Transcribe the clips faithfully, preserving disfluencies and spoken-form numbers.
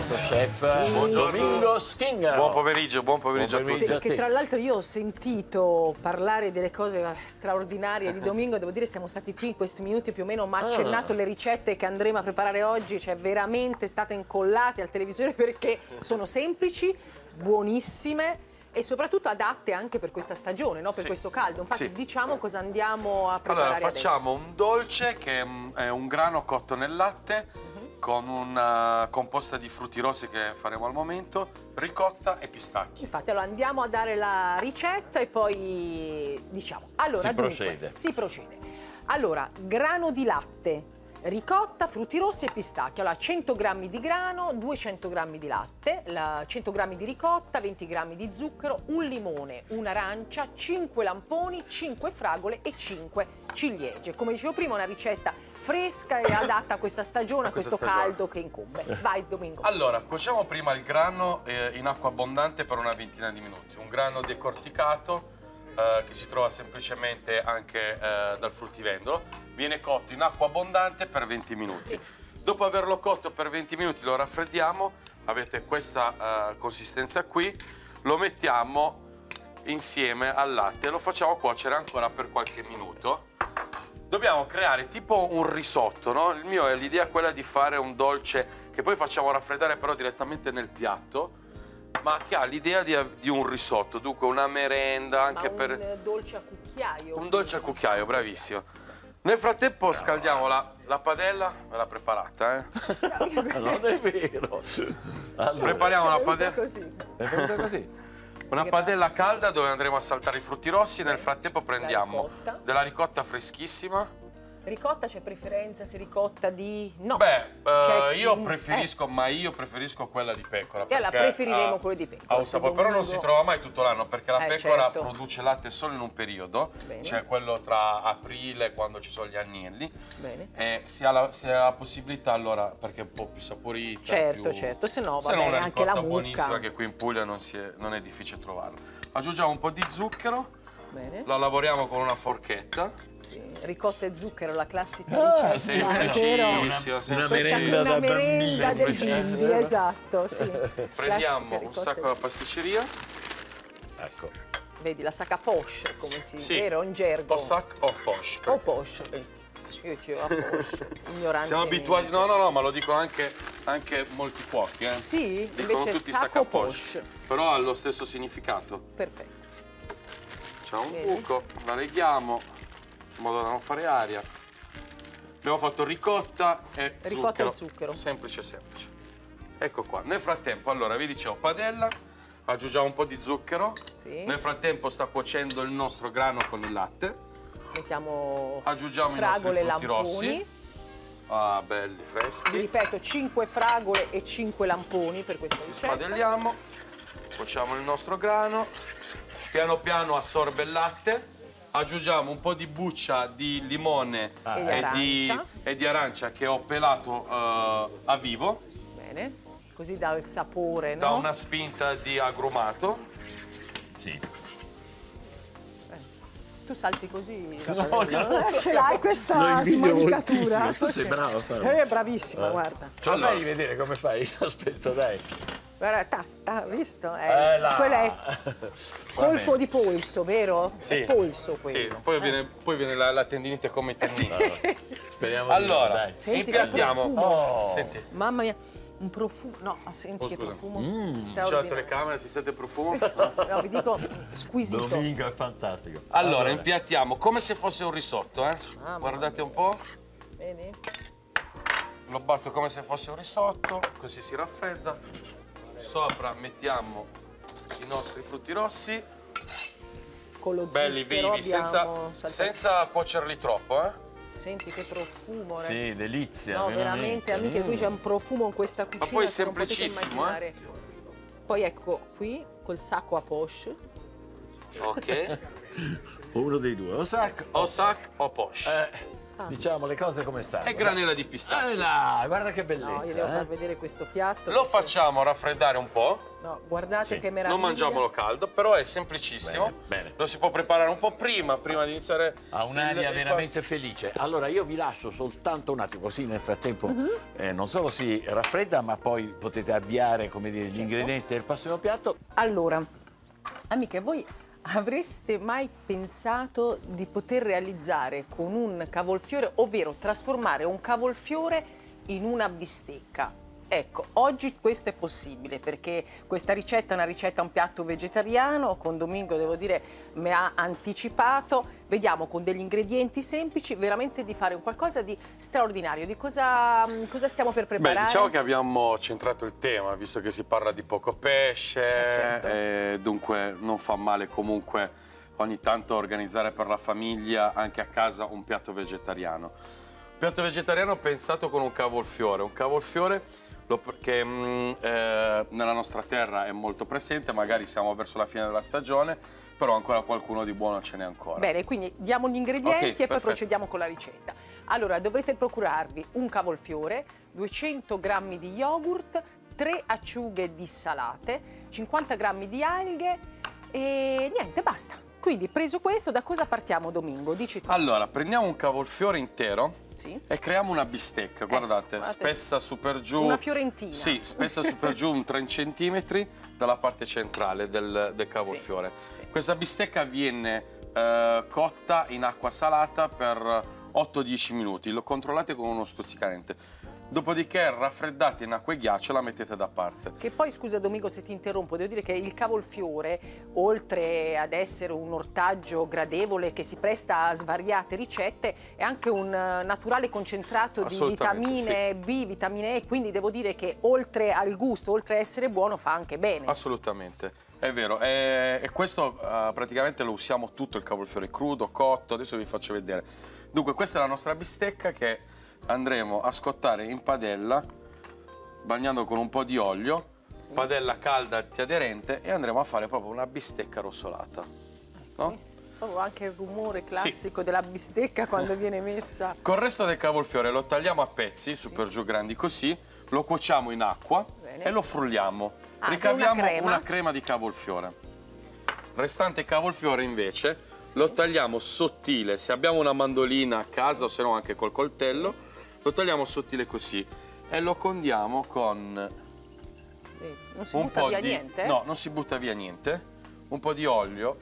nostro chef sì, Domingo sì. Schinger. Buon pomeriggio, buon pomeriggio, Buon a tutti. Sì, che tra l'altro io ho sentito parlare delle cose straordinarie di Domingo, devo dire siamo stati qui in questi minuti più o meno, ma ha accennato ah. le ricette che andremo a preparare oggi, cioè veramente state incollate al televisore perché sono semplici, buonissime e soprattutto adatte anche per questa stagione, no? Per sì. questo caldo. Infatti sì. diciamo cosa andiamo a preparare allora, facciamo adesso. un dolce che è un grano cotto nel latte uh-huh. con una composta di frutti rossi che faremo al momento, ricotta e pistacchi. Infatti allora andiamo a dare la ricetta e poi diciamo. Allora, si dunque, procede. Si procede. Allora, grano di latte, ricotta, frutti rossi e pistacchi. Allora, cento grammi di grano, duecento grammi di latte, cento grammi di ricotta, venti grammi di zucchero, un limone, un'arancia, cinque lamponi, cinque fragole e cinque ciliegie. Come dicevo prima, una ricetta fresca e adatta a questa stagione, a, a questo stagione. caldo che incombe. Vai, Domingo. Allora, cuociamo prima il grano eh, in acqua abbondante per una ventina di minuti. Un grano decorticato eh, che si trova semplicemente anche eh, dal fruttivendolo. Viene cotto in acqua abbondante per venti minuti. Sì. Dopo averlo cotto per venti minuti lo raffreddiamo, avete questa uh, consistenza qui, lo mettiamo insieme al latte e lo facciamo cuocere ancora per qualche minuto. Dobbiamo creare tipo un risotto, no? Il mio è l'idea quella di fare un dolce che poi facciamo raffreddare però direttamente nel piatto, ma che ha l'idea di, di un risotto, dunque una merenda anche ma per... un dolce a cucchiaio. Un dolce a cucchiaio, bravissimo. Nel frattempo no. scaldiamo la, la padella, me l'ha preparata, eh? Non è vero. Allora, prepariamo la padella. Così. È venuta così. Una padella calda dove andremo a saltare i frutti rossi. Nel frattempo prendiamo ricotta. della ricotta freschissima. Ricotta, c'è preferenza se ricotta di... No. Beh, uh, io in... preferisco, eh. ma io preferisco quella di pecora. E allora preferiremo quello di pecora. Ha un sapore, però non si trova mai tutto l'anno perché la eh, pecora certo. produce latte solo in un periodo, Bene. cioè quello tra aprile, quando ci sono gli agnelli. Bene. E si ha la, si ha la possibilità allora, perché è un po' più saporita. Certo, più... certo, se no va se no bene una anche la ricotta mucca. buonissima che qui in Puglia non, si è, non è difficile trovarla. Aggiungiamo un po' di zucchero. Bene. La lavoriamo con una forchetta. Sì, ricotta e zucchero, la classica ah, ricetta. Semplicissima, una, una merenda una da merenda bambini. del bimbi, esatto, sì. Prendiamo un sacco da pasticceria. Ecco. Vedi, la sacca poche, come si sì. vero in gergo. O sac o poche. O poche. Io dicevo a poche, ignorante. Siamo abituati, no, no, no, ma lo dicono anche, anche molti cuochi, eh. Sì, dicono invece tutti sacco poche, però ha lo stesso significato. Perfetto. Facciamo un Bene. buco, la leghiamo in modo da non fare aria. Abbiamo fatto ricotta e ricotta zucchero. e zucchero. Semplice, semplice. Ecco qua. Nel frattempo, allora, vi dicevo, padella, aggiungiamo un po' di zucchero. Sì. Nel frattempo sta cuocendo il nostro grano con il latte. Mettiamo aggiungiamo fragole i nostri frutti lamponi. rossi. Ah, belli, freschi. Vi ripeto, cinque fragole e cinque lamponi per questa ricetta. Spadelliamo, cuociamo il nostro grano, piano piano assorbe il latte, aggiungiamo un po' di buccia di limone ah, e, e, di, e di arancia che ho pelato uh, a vivo. Bene, così dà il sapore, da no? una spinta di agrumato. Sì. Tu salti così, no, no, no, ce l'hai questa smanicatura. Tu sei bravo a farlo. Eh, bravissima, eh. guarda. Ce allora. Fai vedere come fai? Aspetta, dai. Guarda, ta, ta, visto? Eh, eh, quello è colpo di polso, vero? Sì. È polso quello. Sì, poi eh. viene, poi viene la, la tendinite come tennista. Sì. Speriamo allora, di no, dai. Senti impiantiamo. che Oh. Senti. Mamma mia. Un profumo, no, senti oh, che profumo mm. straordinario. C'è la telecamera, si sente il profumo? No, vi dico, squisito. Domingo è fantastico. Allora, allora, impiattiamo come se fosse un risotto, eh? Ah, guardate un po'. Bene. Lo batto come se fosse un risotto, così si raffredda. Sopra mettiamo i nostri frutti rossi. Con lo belli vivi, senza, senza cuocerli troppo, eh? Senti che profumo, sì, delizia. No, veramente, amiche, mm. qui c'è un profumo in questa cucina. Ma poi è che semplicissimo, non eh? Poi ecco, qui col sacco a poche. Ok. Uno dei due, o sac o sac o poche. Eh. diciamo le cose come stanno. E granella di pistacchio. Eh là, guarda che bellezza. No, io devo eh. far vedere questo piatto. Lo perché- facciamo raffreddare un po'. No, guardate Sì. che meraviglia. Non mangiamolo caldo, però è semplicissimo. Bene, bene. Lo si può preparare un po' prima, prima di iniziare. Ha un'aria il- il veramente felice. Allora io vi lascio soltanto un attimo, così nel frattempo Mhm. eh, non solo si raffredda, ma poi potete avviare, come dire, gli Certo. ingredienti del prossimo piatto. Allora, amiche, voi avreste mai pensato di poter realizzare con un cavolfiore, ovvero trasformare un cavolfiore in una bistecca? Ecco, oggi questo è possibile perché questa ricetta è una ricetta, un piatto vegetariano, con Domingo devo dire mi ha anticipato, vediamo con degli ingredienti semplici veramente di fare un qualcosa di straordinario. Di cosa, cosa stiamo per preparare? Beh, diciamo che abbiamo centrato il tema, visto che si parla di poco pesce, Eh, certo. e dunque non fa male comunque ogni tanto organizzare per la famiglia anche a casa un piatto vegetariano. Piatto vegetariano pensato con un cavolfiore, un cavolfiore lo- che mh, eh, nella nostra terra è molto presente, magari siamo verso la fine della stagione, però ancora qualcuno di buono ce n'è ancora. Bene, quindi diamo gli ingredienti Ok, e poi perfetto. procediamo con la ricetta. Allora, dovrete procurarvi un cavolfiore, duecento grammi di yogurt, tre acciughe dissalate, cinquanta grammi di alghe e niente, basta. Quindi, preso questo, da cosa partiamo, Domingo? Dici tu. Allora, prendiamo un cavolfiore intero Sì. e creiamo una bistecca, guardate, guardate. spessa su per giù. Una fiorentina. Sì, spessa su per giù un tre centimetri dalla parte centrale del, del cavolfiore. Sì, sì. Questa bistecca viene eh, cotta in acqua salata per otto dieci minuti, lo controllate con uno stuzzicadente. Dopodiché raffreddate in acqua e ghiaccio e la mettete da parte. Che poi, scusa Domingo se ti interrompo, devo dire che il cavolfiore, oltre ad essere un ortaggio gradevole che si presta a svariate ricette, è anche un eh, naturale concentrato di Assolutamente, vitamine B, vitamine E, quindi devo dire che oltre al gusto, oltre a essere buono, fa anche bene. Assolutamente, è vero. E, e questo eh, praticamente lo usiamo tutto il cavolfiore, crudo, cotto, adesso vi faccio vedere. Dunque questa è la nostra bistecca che andremo a scottare in padella, bagnando con un po' di olio, Sì. padella calda antiaderente, e andremo a fare proprio una bistecca rossolata. No? Oh, anche il rumore classico della bistecca quando viene messa. Col resto del cavolfiore lo tagliamo a pezzi, su per giù grandi così, lo cuociamo in acqua Bene. e lo frulliamo. Ah, Ricaviamo una crema? una crema di cavolfiore. Restante cavolfiore invece lo tagliamo sottile, se abbiamo una mandolina a casa o se no anche col coltello, lo tagliamo sottile così e lo condiamo con Vedi, non si un butta po' via di... niente? eh? No, non si butta via niente, un po' di olio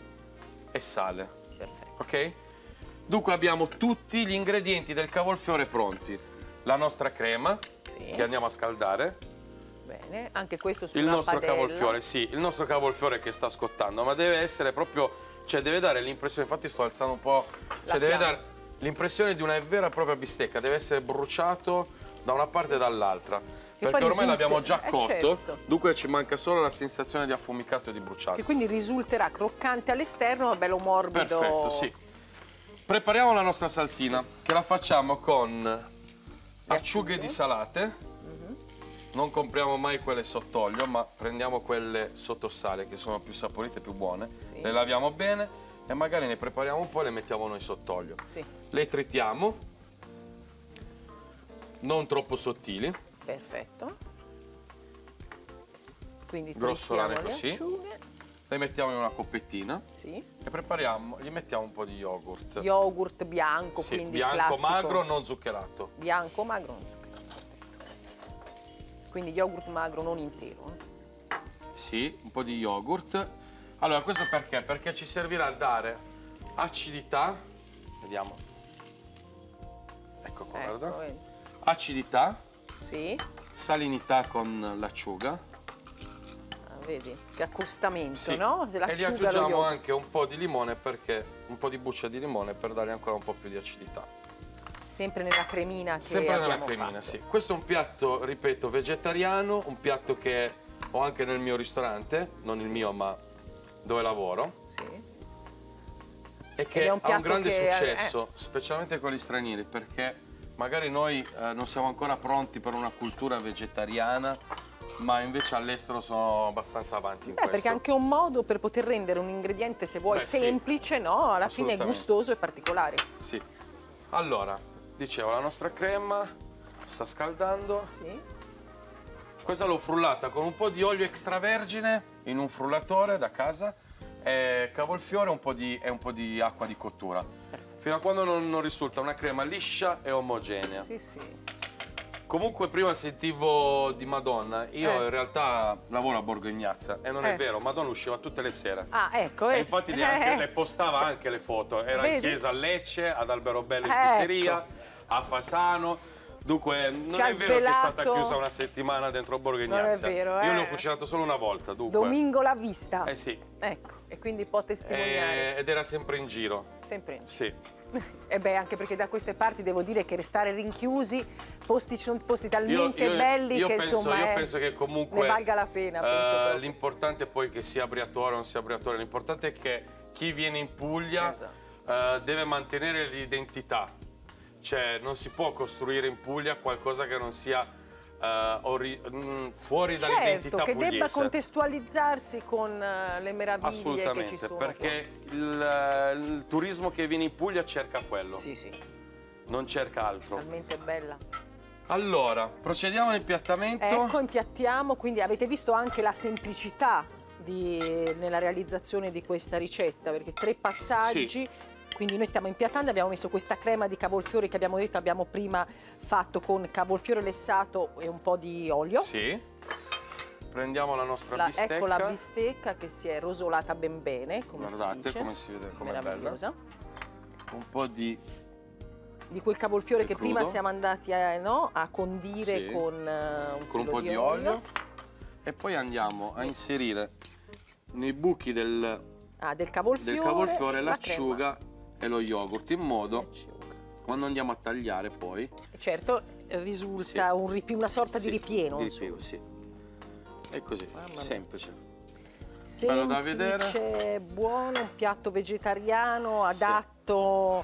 e sale. Perfetto. Ok? Dunque abbiamo tutti gli ingredienti del cavolfiore pronti. La nostra crema, Sì. che andiamo a scaldare, Bene, anche questo su il una nostro padella. cavolfiore, sì, il nostro cavolfiore che sta scottando, ma deve essere proprio, cioè deve dare l'impressione, infatti sto alzando un po', La cioè deve fiamma. dare l'impressione di una vera e propria bistecca, deve essere bruciato da una parte e dall'altra. Perché poi ormai risulta- l'abbiamo già eh, cotto, certo. dunque ci manca solo la sensazione di affumicato e di bruciato. Che quindi risulterà croccante all'esterno, bello morbido. Perfetto, sì. Prepariamo la nostra salsina, che la facciamo con acciughe acciughe. dissalate. Non compriamo mai quelle sott'olio, ma prendiamo quelle sottosale, che sono più saporite e più buone. Sì. Le laviamo bene e magari ne prepariamo un po' e le mettiamo noi sott'olio. Sì, Le tritiamo, non troppo sottili. perfetto. Quindi Grossolane trittiamo le così. acciughe. Le mettiamo in una coppettina Sì. e prepariamo, gli mettiamo un po' di yogurt. Yogurt bianco, Sì, quindi bianco, classico. magro, non zuccherato. Bianco, magro, non zuccherato. Perfetto. Quindi yogurt magro, non intero. eh. Sì, un po' di yogurt. Allora, questo perché? Perché ci servirà a dare acidità. Vediamo. Ecco qua, Ecco, guarda. vedi. Acidità, Sì, salinità con l'acciuga. ah, vedi, che accostamento, Sì. no? Se E gli l'acciuga, lo aggiungiamo yogurt. anche un po' di limone, perché un po' di buccia di limone per dare ancora un po' più di acidità. Sempre nella cremina che Sempre nella abbiamo cremina, fatto. sì. Questo è un piatto, ripeto, vegetariano, un piatto che ho anche nel mio ristorante, non il mio, ma dove lavoro. Sì. E Ed che è un ha un piatto grande che, eh, successo, specialmente con gli stranieri, perché magari noi eh, non siamo ancora pronti per una cultura vegetariana, ma invece all'estero sono abbastanza avanti in Beh, questo. perché è anche un modo per poter rendere un ingrediente, se vuoi, Beh, sì. semplice, no? Alla fine Assolutamente. gustoso e particolare. Sì. Allora, dicevo, la nostra crema sta scaldando. Sì. Questa l'ho frullata con un po' di olio extravergine in un frullatore da casa, e cavolfiore un po' di, e un po' di acqua di cottura. Perfetto. Fino a quando non, non risulta una crema liscia e omogenea. Sì, sì. Comunque prima sentivo di Madonna, io Eh. in realtà lavoro a Borgo Ignazia e non è Eh. vero, Madonna usciva tutte le sere. Ah, ecco. E eh. infatti le, anche- Eh. le postava anche le foto, era in Vedi? chiesa a Lecce, ad Alberobello in Ecco. pizzeria, a Fasano. Dunque non Ci ha è vero che è stata svelato- chiusa una settimana dentro Borgo Non è Ignazia. vero, Io eh. ne ho cucinato solo una volta, dunque. Domingo l'ha vista. Eh sì. Ecco, e quindi può testimoniare. Eh, ed era sempre in giro. Sempre in Sì. E beh, anche perché da queste parti devo dire che restare rinchiusi, posti, ci sono posti talmente Io- io- belli io che penso- insomma io eh, penso che comunque ne valga la pena. eh, penso proprio. l'importante poi che sia Briatore o non sia Briatore, l'importante è che chi viene in Puglia Esatto. eh, deve mantenere l'identità. Cioè non si può costruire in Puglia qualcosa che non sia eh, ori- mh, fuori dall'identità Certo, che pugliese. debba contestualizzarsi con eh, le meraviglie che ci Assolutamente, sono. perché il, il turismo che viene in Puglia cerca quello, Sì, sì, non cerca altro. talmente bella. Allora, procediamo all'impiattamento. Ecco, impiattiamo, quindi avete visto anche la semplicità di- nella realizzazione di questa ricetta, perché tre passaggi. Sì. Quindi noi stiamo impiattando, abbiamo messo questa crema di cavolfiori che abbiamo detto abbiamo prima fatto con cavolfiore lessato e un po' di olio. Sì. Prendiamo la nostra La- bistecca. ecco la bistecca che si è rosolata ben bene, come si Guardate dice. come si vede, com'è bella. Meravigliosa. Un po' di... Di quel cavolfiore Del che prima crudo. siamo andati a, no, a condire Sì. con eh, un con un filo po' di olio. E poi andiamo a inserire nei buchi del, Ah, del cavolfiore, del cavolfiore la l'acciuga e lo yogurt, in modo crema. quando andiamo a tagliare poi E certo risulta Sì. un ripi- una sorta sì, di ripieno. di insomma. ripieno, sì. È così, Mamma mia. semplice. Semplice, da vedere. buono, un piatto vegetariano adatto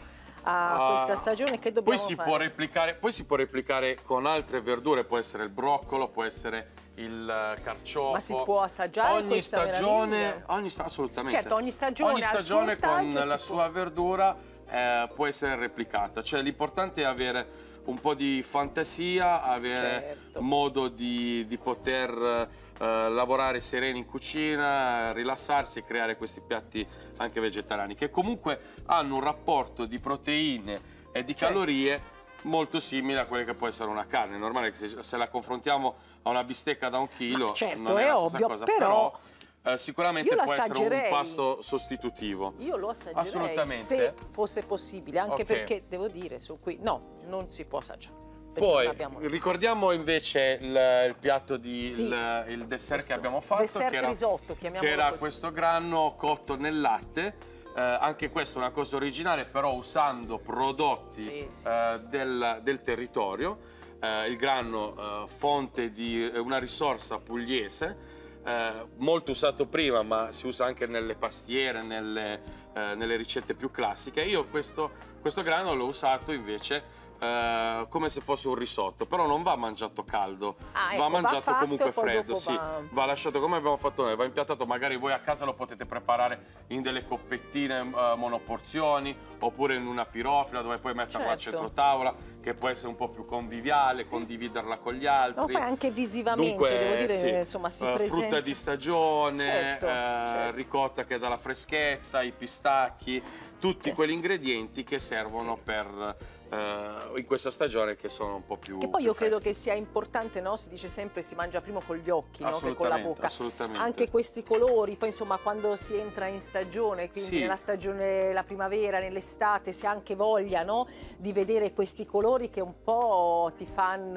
a Ah, questa stagione. Che dobbiamo poi si fare? può replicare, poi si può replicare con altre verdure, può essere il broccolo, può essere il eh, carciofo. Ma si può assaggiare ogni questa stagione, meraviglia? ogni sta- assolutamente. Certo, ogni stagione Ogni ha il suo stagione con ortaggio, la si sua verdura eh, può essere replicata. Cioè l'importante è avere un po' di fantasia, avere Certo. modo di, di poter eh, lavorare sereni in cucina, rilassarsi e creare questi piatti anche vegetariani, che comunque hanno un rapporto di proteine e di Certo. calorie molto simile a quelle che può essere una carne. È normale che se, se la confrontiamo a una bistecca da un chilo, Ma certo, non è, è la stessa ovvio, cosa, però eh, sicuramente io lo può essere un assaggerei. pasto sostitutivo. Io lo assaggerei Assolutamente. se fosse possibile, anche Ok. perché devo dire su qui no, non si può assaggiare. perché Poi non abbiamo- ricordiamo invece il, il piatto di Sì. il, il dessert Questo che abbiamo fatto, dessert che era, risotto, chiamiamolo che era così. questo grano cotto nel latte. Eh, anche questa è una cosa originale, però usando prodotti Sì, sì. eh, del, del territorio. Eh, il grano eh, fonte di eh, una risorsa pugliese, eh, molto usato prima, ma si usa anche nelle pastiere, nelle, eh, nelle ricette più classiche. Io questo, questo grano l'ho usato invece eh, come se fosse un risotto, però non va mangiato caldo, Ah, ecco, va va mangiato fatto comunque e poi freddo, dopo sì, va- va lasciato come abbiamo fatto noi, va impiattato, magari voi a casa lo potete preparare in delle coppettine eh, monoporzioni, oppure in una pirofila dove poi metterla al Certo. centro tavola, che può essere un po' più conviviale, Sì, condividerla con gli altri. No, poi anche visivamente, Dunque, devo dire, sì, insomma, si eh, presenta. frutta di stagione, Certo, eh, certo. ricotta che dà la freschezza, i pistacchi, tutti Eh. quegli ingredienti che servono per eh, in questa stagione, che sono un po' più Che poi più io credo freschi. che sia importante, no? Si dice sempre si mangia prima con gli occhi, no? Che con la Assolutamente, bocca. assolutamente. Anche questi colori, poi insomma quando si entra in stagione, quindi Sì. nella stagione, la primavera, nell'estate, si ha anche voglia, no? Di vedere questi colori che un po' ti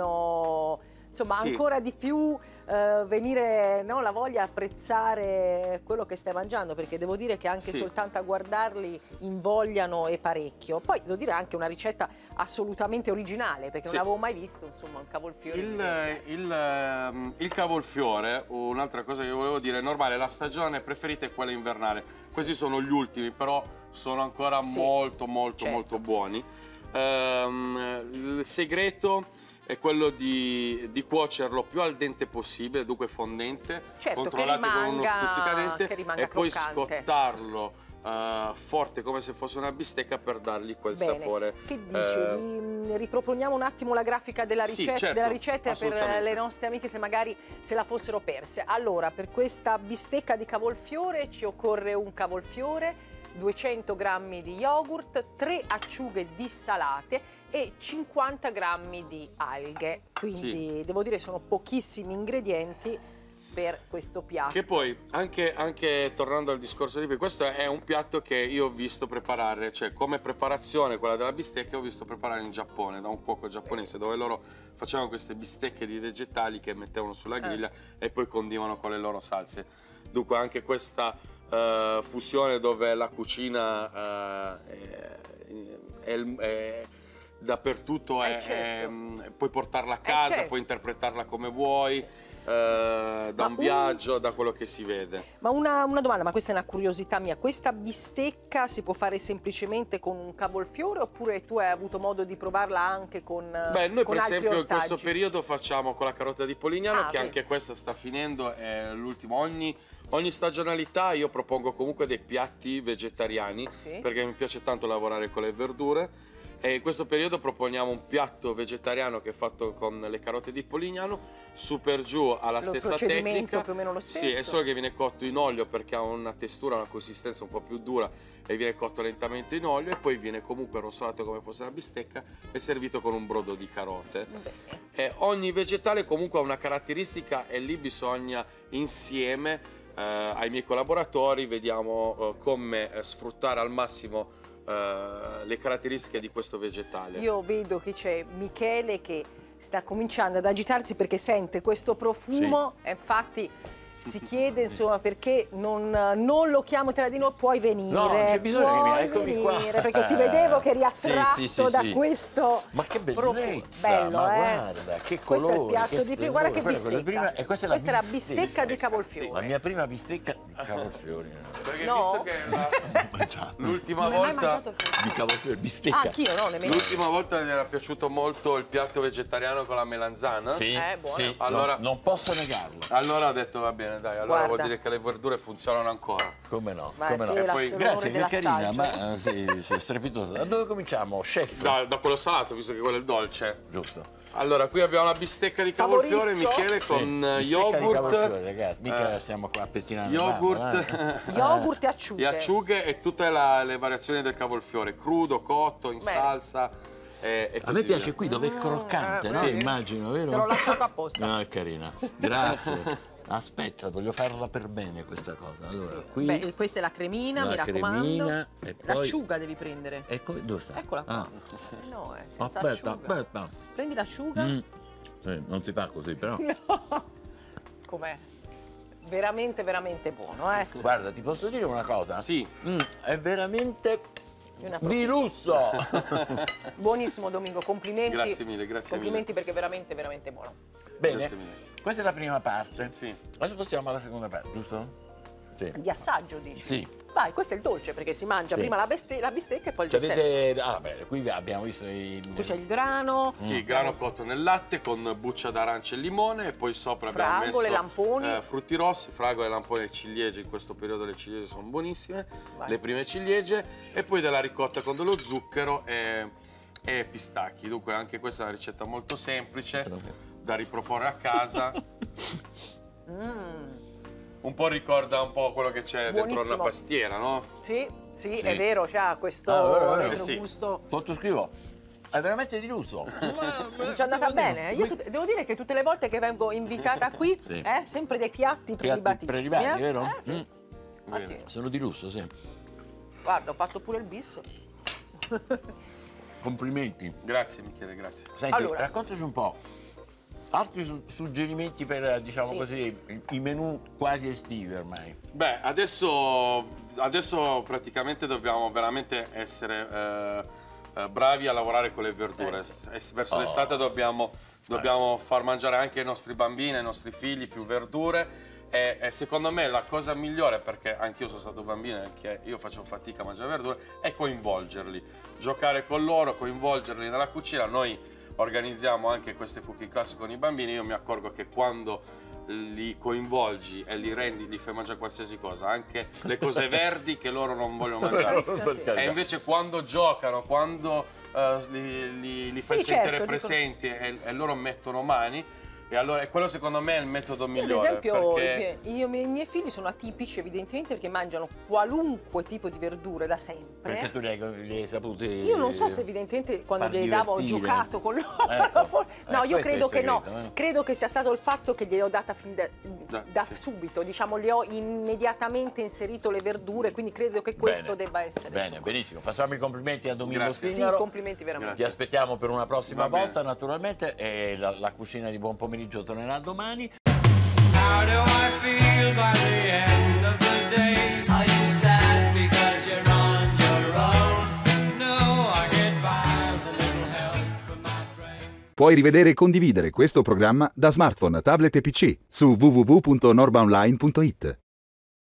fanno, insomma, Sì. ancora di più eh, venire, no? La voglia di apprezzare quello che stai mangiando, perché devo dire che anche Sì. soltanto a guardarli invogliano e parecchio. Poi devo dire anche una ricetta assolutamente originale, perché Sì. non avevo mai visto, insomma, un cavolfiore. di Il, genere. il, ehm, il cavolfiore, un'altra cosa che volevo dire, è normale, la stagione preferita è quella invernale. Questi sono gli ultimi, però sono ancora Sì. molto, molto, Certo. molto buoni. Ehm, il segreto è quello di, di cuocerlo più al dente possibile, dunque fondente, Certo, che controllati con uno rimanga- stuzzicadente, che rimanga e poi croccante. scottarlo uh, forte come se fosse una bistecca per dargli quel Bene. sapore. Che dici? Eh, Di- riproponiamo un attimo la grafica della Sì, ricetta, certo, della ricetta per assolutamente. le nostre amiche se magari se la fossero perse. Allora, per questa bistecca di cavolfiore ci occorre un cavolfiore, duecento grammi di yogurt, tre acciughe dissalate e cinquanta grammi di alghe. Quindi Sì. devo dire sono pochissimi ingredienti per questo piatto. Che poi, anche, anche tornando al discorso di prima, questo è un piatto che io ho visto preparare, cioè come preparazione, quella della bistecca, ho visto preparare in Giappone, da un cuoco giapponese, dove loro facevano queste bistecche di vegetali che mettevano sulla griglia eh. e poi condivano con le loro salse. Dunque anche questa uh, fusione dove la cucina uh, è, è, è dappertutto, Eh, è, certo. è, puoi portarla a casa, certo. puoi interpretarla come vuoi. Sì. Uh, da Ma un un- viaggio, da quello che si vede. Ma una, una domanda, ma questa è una curiosità mia, questa bistecca si può fare semplicemente con un cavolfiore oppure tu hai avuto modo di provarla anche con Beh, noi con per altri esempio in questo ortaggi? periodo facciamo con la carota di Polignano, Ah, che beh. anche questa sta finendo, è l'ultimo. Ogni, ogni stagionalità io propongo comunque dei piatti vegetariani, Sì. perché mi piace tanto lavorare con le verdure. E in questo periodo proponiamo un piatto vegetariano che è fatto con le carote di Polignano, su per giù alla Lo stessa procedimento tecnica. più o meno lo Sì, stesso? è solo che viene cotto in olio perché ha una textura, una consistenza un po' più dura e viene cotto lentamente in olio e poi viene comunque rosolato come fosse una bistecca e servito con un brodo di carote. Bene. E ogni vegetale comunque ha una caratteristica e lì bisogna insieme eh, ai miei collaboratori vediamo eh, come eh, sfruttare al massimo eh, le caratteristiche di questo vegetale. Io vedo che c'è Michele che sta cominciando ad agitarsi perché sente questo profumo e infatti si chiede insomma perché non, non lo chiamo Teladino, puoi venire, No, non c'è bisogno che mi- puoi eccomi qua. venire, perché ti vedevo che eri Sì, attratto sì, sì, da sì. questo Ma che profumo. bellezza, Bello, ma eh? guarda, che Questo è il colori, piatto che di prima, guarda che splendore. Quella è bistecca. prima- e questa è la la bistecca. bistecca di Bistecca, cavolfiore. La mia prima bistecca di cavolfiori. Perché No. visto che la- Mangiato. l'ultima Non hai mai volta mangiato il cavolfiore? Di cavolfiori, bistecca. Ah, anch'io no, nemmeno. l'ultima volta mi era piaciuto molto il piatto vegetariano con la melanzana. Sì, Eh, buono. sì, Allora- non, non posso negarlo. Allora ho detto va bene, dai, allora Guarda. vuol dire che le verdure funzionano ancora. Come no? Vai, come no? te la- poi- l'onore Grazie, che carina, dell'assaggio. ma eh, sì, sì, strepitosa. Da dove cominciamo? Chef? Da, da quello salato, visto che quello è il dolce. Giusto. Allora, qui abbiamo la bistecca di cavolfiore, Favorisco. Michele, con eh, Sì, bistecca di cavolfiori, yogurt, ragazzi, mica eh, stiamo qua a pettinare. yogurt, Yogurt e acciughe. e acciughe e tutte la- le variazioni del cavolfiore, crudo, cotto, in Bene. salsa e, e A così me piace via. qui dove è croccante, eh, no? sì. Immagino, vero? Te l'ho lasciato apposta. No, è carina. Grazie. Aspetta, voglio farla per bene questa cosa. Allora, Sì. qui Beh, questa è la cremina, la mi raccomando. cremina e poi- L'acciuga devi prendere. Ecco, dove sta? Eccola qua. Ah. Eh No, eh, senza Aspetta, asciuga. aspetta. Prendi l'acciuga. Mm. Sì, non si fa così, però. Com'è? Veramente, veramente buono, eh? Guarda, ti posso dire una cosa? Sì, Mm, è veramente Una di lusso. Buonissimo Domingo, complimenti. Grazie mille, grazie Complimenti perché è veramente, veramente buono. Bene, Grazie mille. questa è la prima parte. Sì. Adesso passiamo alla seconda parte, giusto? Sì. Di assaggio, dici? Sì. Vai, questo è il dolce perché si mangia Sì. prima la, beste- la bistecca e poi il Cioè, dessert. avete... Ah, beh, qui abbiamo visto i... Qui c'è il grano, Sì, grano cotto nel latte con buccia d'arancia e limone e poi sopra abbiamo Fragole, messo lamponi. eh, frutti rossi, fragole, lamponi e ciliegie. In questo periodo le ciliegie sono buonissime, Vai. le prime ciliegie e poi della ricotta con dello zucchero e, e pistacchi. Dunque anche questa è una ricetta molto semplice da riproporre a casa. Mm. Un po' ricorda un po' quello che c'è dentro Buonissimo. una pastiera, no? Sì, sì, Sì. è vero, c'ha questo Ah, vero, vero. retrogusto. Sì. Sottoscrivo. È veramente di lusso. Non ci è andata bene. Io tut- devo dire che tutte le volte che vengo invitata qui, Sì. eh, sempre dei piatti Piatti prelibatissimi. prelibati, eh? vero? Eh, Mm. infatti, Sono di lusso, sì. guarda, ho fatto pure il bis. Complimenti. Grazie Michele, grazie. Senti, Allora. raccontaci un po'. Altri su- suggerimenti per, diciamo Sì. così, i- i menù quasi estivi ormai. Beh, adesso, adesso praticamente dobbiamo veramente essere eh, eh, bravi a lavorare con le verdure. Eh, sì. S- Verso Oh. l'estate dobbiamo, dobbiamo far mangiare anche ai nostri bambini, ai nostri figli più verdure. E, e secondo me la cosa migliore, perché anch'io sono stato bambino e che io faccio fatica a mangiare verdure, è coinvolgerli. Giocare con loro, coinvolgerli nella cucina. Noi organizziamo anche queste cooking class con i bambini. Io mi accorgo che quando li coinvolgi e li rendi, li fai mangiare qualsiasi cosa, anche le cose verdi che loro non vogliono mangiare. E invece quando giocano, quando uh, li, li, li fai sì, sentire certo, presenti dico... e, e loro mettono mani, e allora e quello secondo me è il metodo migliore. Ad esempio, perché... io, i miei figli sono atipici evidentemente perché mangiano qualunque tipo di verdure da sempre. Perché tu li hai, li hai saputi. Io non so se evidentemente quando glieli davo ho giocato con loro. Ecco. No, eh, io credo che segreto, no. Eh? Credo che sia stato il fatto che gliel'ho data fin da, da, da sì. subito, diciamo, le ho immediatamente inserito le verdure, quindi credo che questo bene. debba essere. Bene, insomma. benissimo. Facciamo i complimenti a Domingo Grazie. Stingaro. Sì, complimenti veramente. Ti aspettiamo per una prossima Va volta, bene. naturalmente, e la, la cucina di Buon Pomeriggio tornerà domani. How do I feel by the end of the day? Are you sad because you're on your own? No, I get by with a little help from my friend. Puoi rivedere e condividere questo programma da smartphone, tablet e P C su w w w punto norba online punto it.